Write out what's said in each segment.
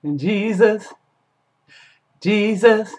And Jesus, Jesus,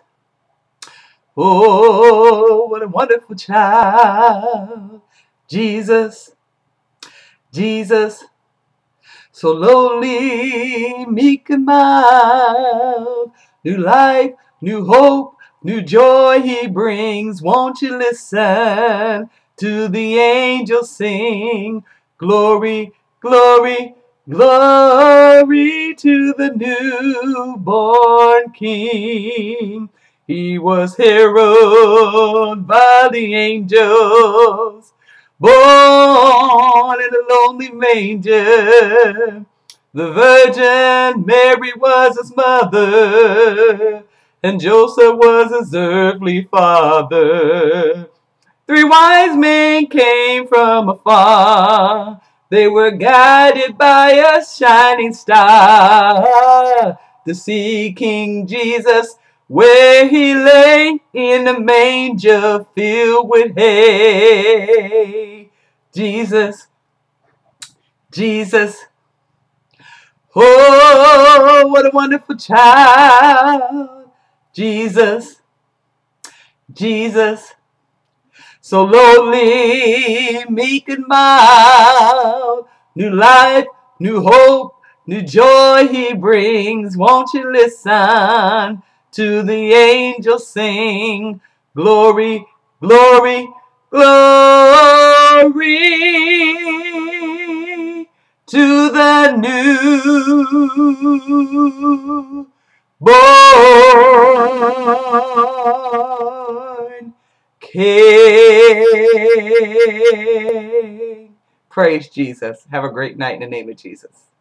oh, what a wonderful child. Jesus, Jesus, so lowly, meek and mild. New life, new hope, new joy he brings. Won't you listen to the angels sing? Glory, glory, glory to the newborn King. He was heralded by the angels, born in a lonely manger. The Virgin Mary was his mother, and Joseph was his earthly father. 3 wise men came from afar. They were guided by a shining star to see King Jesus where he lay in a manger filled with hay. Jesus, Jesus, oh, what a wonderful child. Jesus, Jesus, so lowly, meek and mild. New life, new hope, new joy he brings. Won't you listen to the angels sing? Glory, glory, glory to the new born King. Praise Jesus. Have a great night in the name of Jesus.